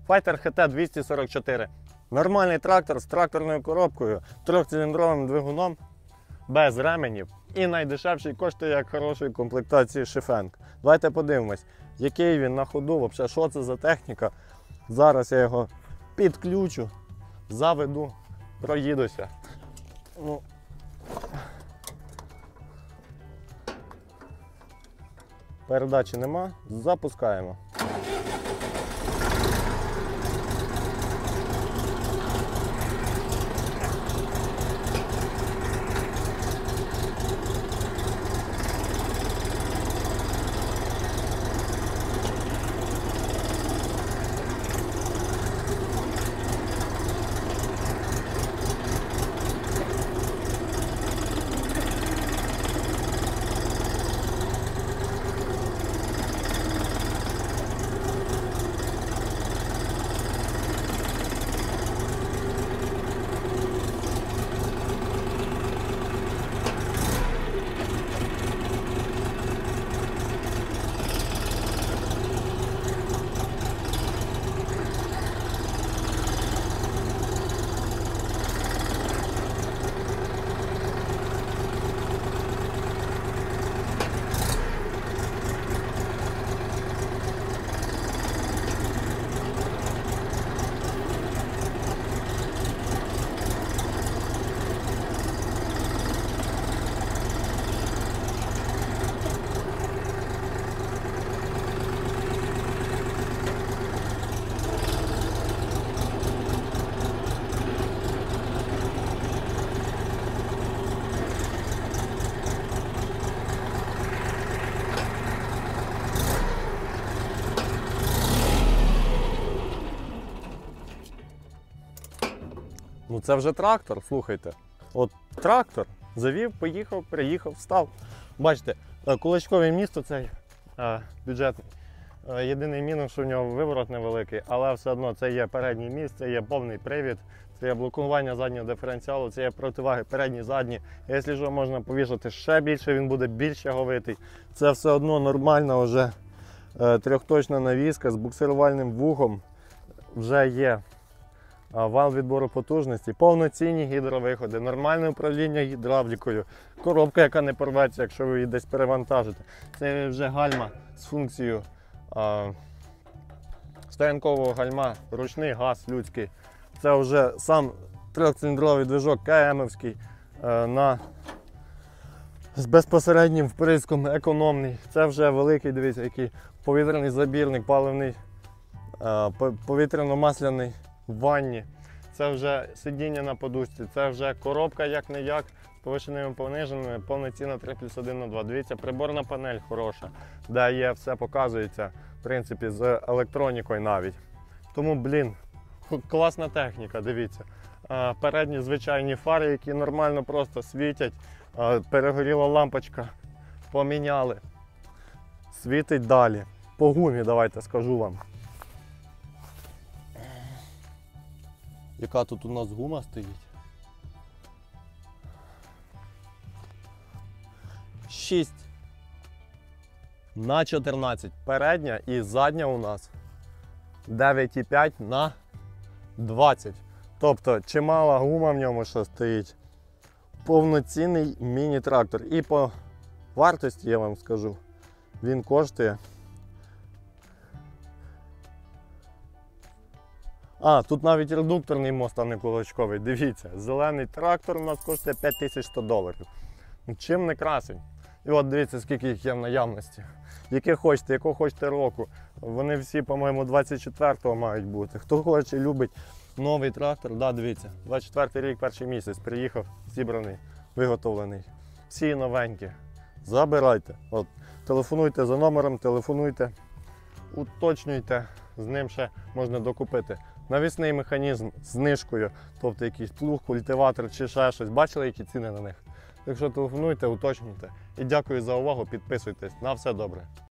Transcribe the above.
Fighter GT 244. Нормальний трактор з тракторною коробкою, трьохциліндровим двигуном, без ременів. І найдешевший коштує як хорошої комплектації Шифенг. Давайте подивимось, який він на ходу, взагалі, що це за техніка. Зараз я його підключу, заведу, проїдуся. Ну. Передачі нема, запускаємо. Ну це вже трактор, слухайте. От трактор завів, поїхав, приїхав, встав. Бачите, кулачкове місто цей бюджетний. Єдиний мінус, що в нього виворот невеликий, але все одно це є передній міст, це є повний привід, це є блокування заднього диференціалу, це є противаги передні, задні. Якщо що, можна повішати ще більше, він буде більш тяговитий. Це все одно нормальна вже трьохточна навіска з буксирувальним вухом. Вже є вал відбору потужності, повноцінні гідровиходи, нормальне управління гідравлікою, коробка, яка не порветься, якщо ви її десь перевантажите. Це вже гальма з функцією стоянкового гальма, ручний газ людський. Це вже сам трьохциліндровий движок КМ-овський з безпосереднім вприском, економний. Це вже великий, дивіться, який повітряний забірник, паливний, повітряно-масляний в ванні. Це вже сидіння на подушці, це вже коробка як-не-як, з повишеними пониженими, повноцінна 3+1/2. Дивіться, приборна панель хороша, де є, все показується, в принципі, з електронікою навіть. Тому, блін, класна техніка, дивіться. Передні звичайні фари, які нормально просто світять, перегоріла лампочка, поміняли, світить далі. По гумі, давайте скажу вам. Яка тут у нас гума стоїть? 6х14. Передня і задня у нас 9,5х20. Тобто чимала гума в ньому що стоїть. Повноцінний міні-трактор. І по вартості я вам скажу, він коштує. Тут навіть редукторний мост, а не кулачковий. Дивіться, зелений трактор у нас коштує $5100. Чим не красень. І от дивіться, скільки їх є в наявності. Якого хочете року. Вони всі, по-моєму, 24-го мають бути. Хто хоче, любить новий трактор, да, дивіться, 24-й рік, перший місяць, приїхав, зібраний, виготовлений. Всі новенькі. Забирайте. От, телефонуйте за номером, телефонуйте, уточнюйте, з ним ще можна докупити. Навісний механізм з знижкою, тобто якийсь плуг, культиватор чи ще щось. Бачили, які ціни на них? Якщо телефонуйте, уточнюйте. І дякую за увагу, підписуйтесь. На все добре.